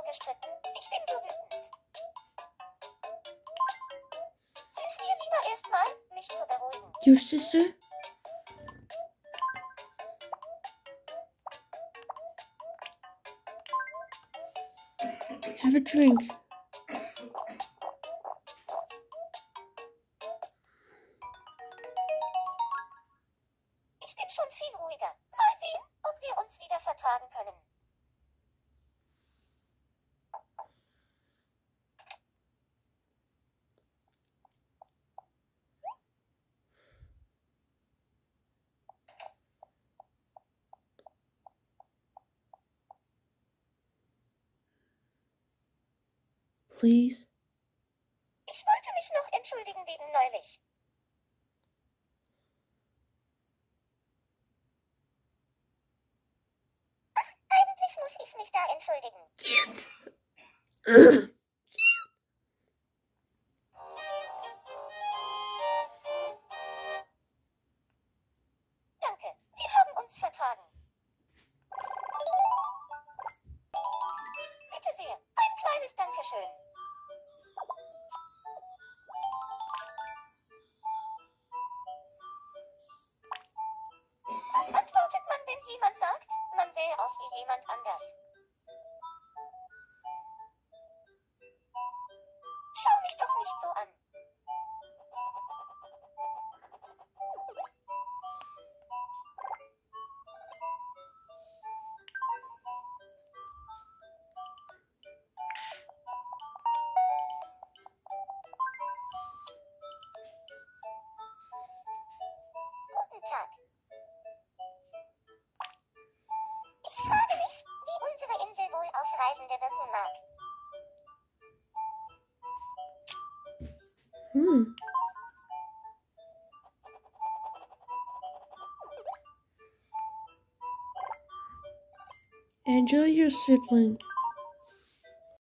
gestritten. Ich bin so wütend. Hilf mir lieber erstmal, mich zu beruhigen. Your sister? Have a drink. Ich bin schon viel ruhiger. Mal sehen, ob wir uns wieder vertragen können. Please? Ich wollte mich noch entschuldigen wegen neulich. Ach, eigentlich muss ich mich da entschuldigen. Danke, wir haben uns vertragen. Bitte sehr, ein kleines Dankeschön. Was antwortet man, wenn jemand sagt, man sähe aus wie jemand anders? Schau mich doch nicht so an. Guten Tag. Ich frage mich, wie unsere Insel wohl auf Reisende wirken mag. Enjoy your sibling.